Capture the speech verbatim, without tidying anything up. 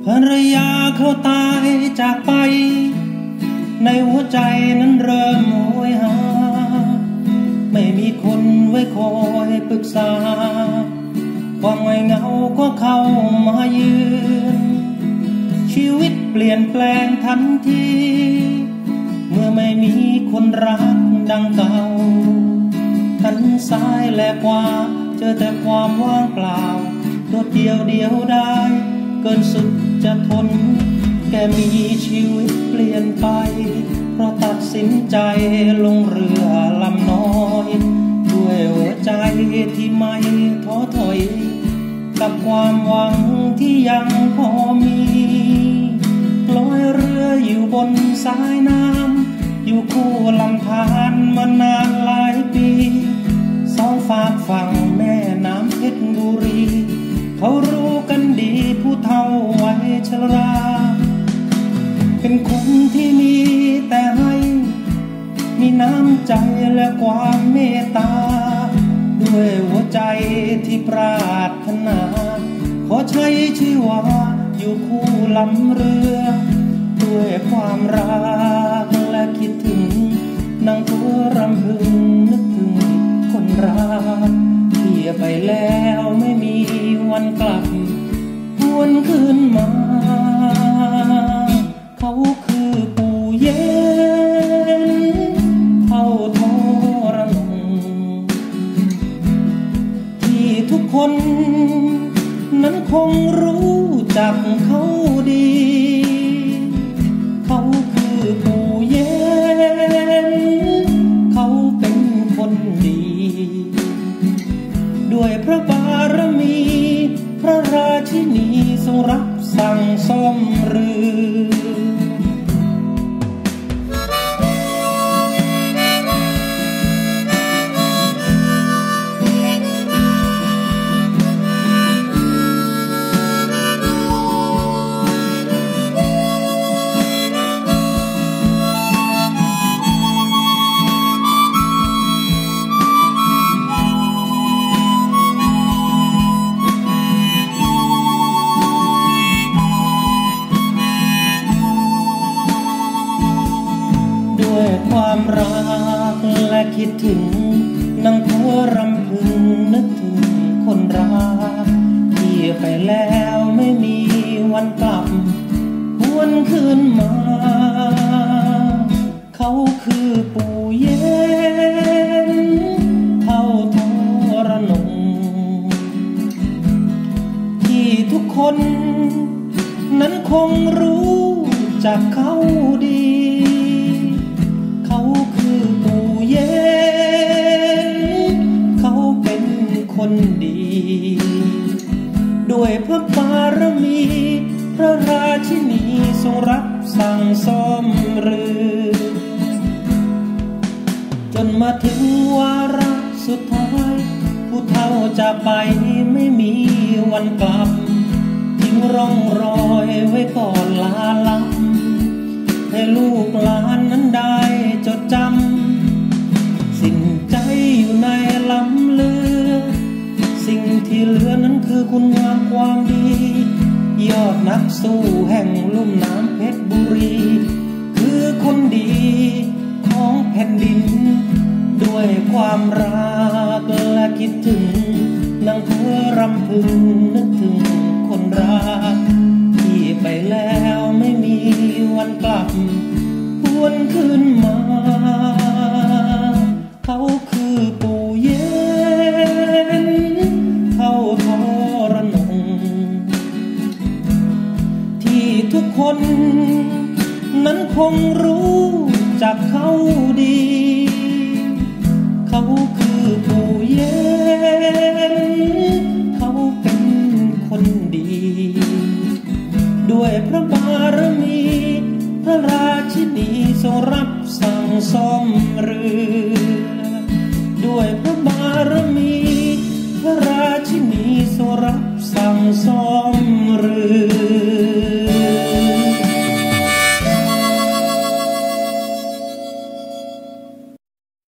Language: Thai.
ภรรยาเขาตายจากไปในหัวใจนั้นเริ่มโหยหาไม่มีคนไว้คอยปรึกษาความเหงาเหงาก็เข้ามาเยือนชีวิตเปลี่ยนแปลงทันทีเมื่อไม่มีคนรักดังเก่าหันซ้ายและขวาเจอแต่ความว่างเปล่าโดดเดียวเดียวได้เกินสุดจะทนแกมีชีวิตเปลี่ยนไปเพราะตัดสินใจลงเรือลำน้อยด้วยหัวใจที่ไม่ท้อถอยกับความหวังที่ยังพอมีลอยเรืออยู่บนสายน้ำอยู่คู่ลำธารมานานหลายปีสองฝากฝั่งแม่น้ำเพชรบุรีเขารู้กันดีผู้เฒ่าวัยชราเป็นคนที่มีแต่ให้มีน้ำใจและความเมตตาด้วยหัวใจที่ปรารถนาขอใช้ชีวาอยู่คู่ลำเรือด้วยความรักและคิดถึงนั่งตัวรำพึงนึกถึงคนรักที่ไปแล้วไม่มีวันกลับหวนคืนมาเขาคือปู่เย็นเท่าทรนงที่ทุกคนนั้นคงรู้จักเขาดีเขาคือปู่เย็นเขาเป็นคนดีด้วยพระบารมีพระราชินีทรงรับสั่งซ่อมเรือความรักและคิดถึงนั่งโพรำพึงนึกถึงคนรักที่ไปแล้วไม่มีวันกลับหวนคืนมาเขาคือปู่เย็นเท่าทรนงที่ทุกคนนั้นคงรู้จักเขาดีเขาคือปู่เย็นเขาเป็นคนดีด้วยพระบารมีพระราชินีทรงรับสั่งซ่อมเรือจนมาถึงวาระสุดท้ายผู้เฒ่าจะไปไม่มีวันกลับทิ้งร่องรอยไว้ก่อนลาลับให้ลูกหลานนั้นได้จดจำสิ่งใจอยู่ในลำเรือสิ่งที่เหลือนั้นคือคุณงามความดียอดนักสู้แห่งลุ่มน้ำเพชรบุรีคือคนดีของแผ่นดินด้วยความรักและคิดถึงนั่งเพ้อรำพึงนึกถึงคนรักที่ไปแล้วไม่มีวันกลับหวนคืนมาเขาคือปู่เย็นเท่าทรนงที่ทุกคนนั้นคงรู้จักเขาดีเขาคือปู่เย็นเขาเป็นคนดีด้วยพระบารมีพระราชินีทรงรับสั่งซ่อมเรือด้วยพระบารมีพระราชินีทรงรับสั่งซ่อมเรือ